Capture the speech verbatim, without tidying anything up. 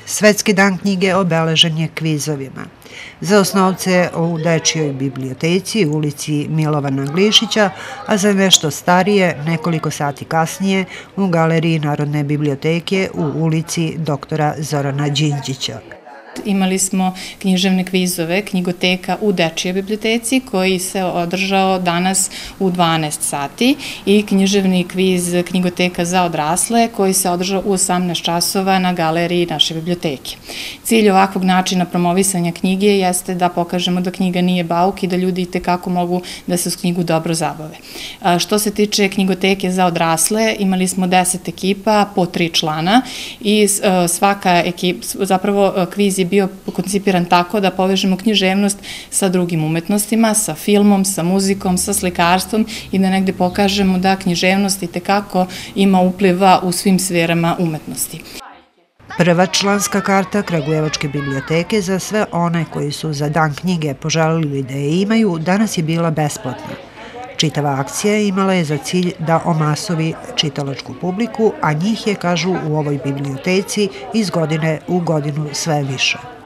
Svetski dan knjige obeležen je kvizovima. Za osnovce u Dečijoj biblioteci u ulici Milovana Glišića, a za nešto starije nekoliko sati kasnije u Galeriji Narodne biblioteke u ulici doktora Zorana Đinđića. Imali smo književne kvizove knjigoteka u Dečijoj biblioteci koji se održao danas u dvanaest sati i književni kviz knjigoteka za odrasle koji se održao u osamnaest časova na galeriji naše biblioteke. Cilj ovakvog načina promovisanja knjige jeste da pokažemo da knjiga nije bauk i da ljudi itekako mogu da se uz knjigu dobro zabave. Što se tiče knjigoteke za odrasle, imali smo deset ekipa po tri člana i svaka ekipa, zapravo kviz je bio koncipiran tako da povežemo književnost sa drugim umetnostima, sa filmom, sa muzikom, sa slikarstvom i da negde pokažemo da književnost itekako ima upliva u svim sferama umetnosti. Prva članska karta Kragujevačke biblioteke za sve one koji su za dan knjige poželili da je imaju danas je bila besplatna. Čitava akcija imala je za cilj da omasovi čitalačku publiku, a njih je, kažu u ovoj biblioteci, iz godine u godinu sve više.